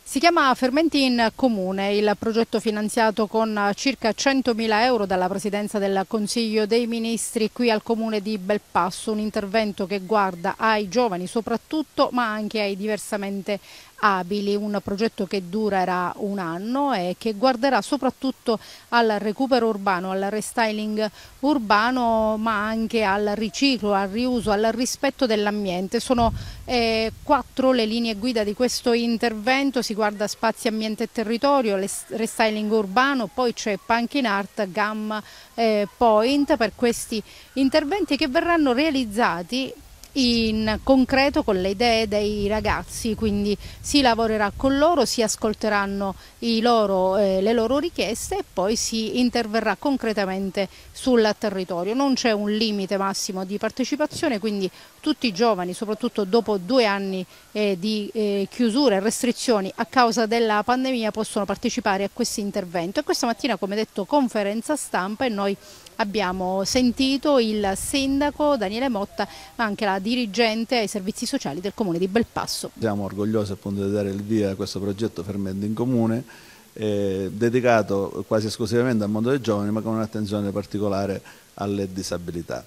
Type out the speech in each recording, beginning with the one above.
Si chiama Fermenti in Comune, il progetto finanziato con circa 100.000 euro dalla Presidenza del Consiglio dei Ministri qui al Comune di Belpasso, un intervento che guarda ai giovani soprattutto, ma anche ai diversamente abili, un progetto che durerà un anno e che guarderà soprattutto al recupero urbano, al restyling urbano, ma anche al riciclo, al riuso, al rispetto dell'ambiente. Sono 4 le linee guida di questo intervento, si guarda spazi, ambiente e territorio, restyling urbano, poi c'è Punking Art, Gamma Point per questi interventi che verranno realizzati in concreto con le idee dei ragazzi, quindi si lavorerà con loro, si ascolteranno le loro richieste e poi si interverrà concretamente sul territorio. Non c'è un limite massimo di partecipazione, quindi tutti i giovani, soprattutto dopo 2 anni di chiusure e restrizioni a causa della pandemia, possono partecipare a questo intervento. E questa mattina, come detto, conferenza stampa e noi abbiamo sentito il sindaco Daniele Motta, ma anche la dirigente ai servizi sociali del Comune di Belpasso. Siamo orgogliosi appunto di dare il via a questo progetto Fermenti in Comune, dedicato quasi esclusivamente al mondo dei giovani, ma con un'attenzione particolare alle disabilità.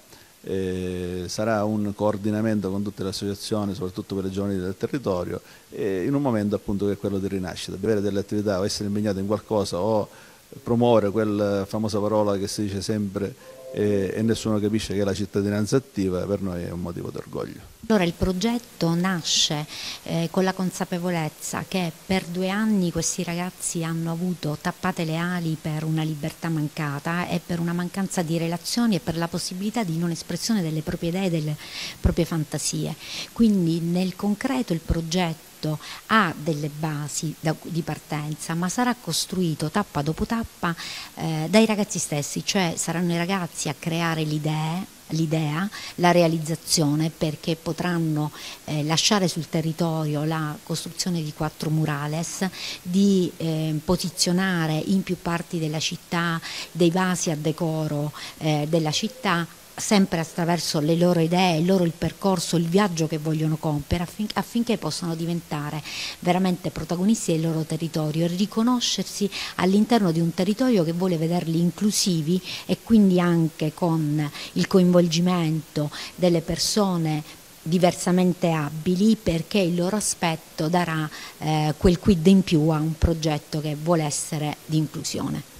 Sarà un coordinamento con tutte le associazioni, soprattutto per i giovani del territorio, in un momento appunto che è quello di rinascita, di avere delle attività o essere impegnato in qualcosa o promuovere quella famosa parola che si dice sempre e nessuno capisce, che è la cittadinanza attiva. Per noi è un motivo d'orgoglio. Allora il progetto nasce con la consapevolezza che per 2 anni questi ragazzi hanno avuto tappate le ali per una libertà mancata e per una mancanza di relazioni e per la possibilità di non espressione delle proprie idee e delle proprie fantasie. Quindi nel concreto il progetto ha delle basi di partenza, ma sarà costruito tappa dopo tappa dai ragazzi stessi, cioè saranno i ragazzi a creare l'idea, la realizzazione, perché potranno lasciare sul territorio la costruzione di 4 murales, di posizionare in più parti della città dei vasi a decoro della città, sempre attraverso le loro idee, il percorso, il viaggio che vogliono compiere affinché possano diventare veramente protagonisti del loro territorio e riconoscersi all'interno di un territorio che vuole vederli inclusivi e quindi anche con il coinvolgimento delle persone diversamente abili, perché il loro aspetto darà quel quid in più a un progetto che vuole essere di inclusione.